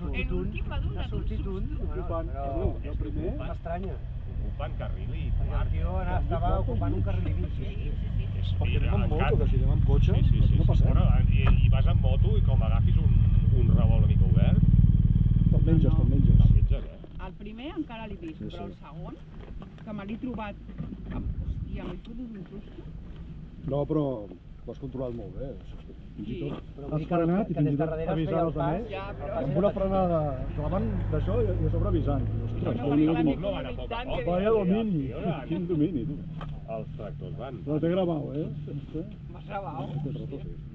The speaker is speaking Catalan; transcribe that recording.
sortit un. N'ha sortit un. El primer M'estranya. Ocupen carril i Perquè el tio estava ocupant un carril i mig. perquè anem amb moto, que si anem amb cotxe no passem. Bueno, i vas amb moto i com agafis un rebol una mica obert, Te'l menges. te'l menges, El primer encara l'he vist, però el segon, que me l'he trobat, hòstia, m'he fotut un susto. No, però ho has controlat molt bé. Fins i tot Però has frenat i fins i tot darrere avisant els pas, altres. Amb una frenada clavant d'això i a sobre avisant. Ostres, no van a poc a poc. vaya domini. Quin domini, tu. Els tractors van. No t'he gravat, M'has gravat. Té rato, sí.